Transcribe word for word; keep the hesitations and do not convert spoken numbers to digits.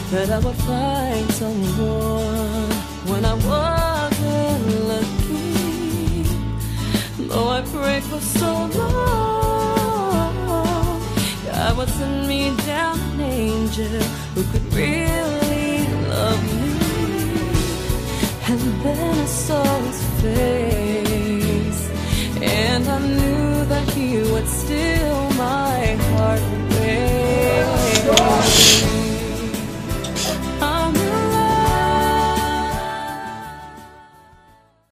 that I would find someone when I wasn't looking. Though I prayed for so long, God would send me down an angel who could really love me. And then I saw his face, and I knew that he would still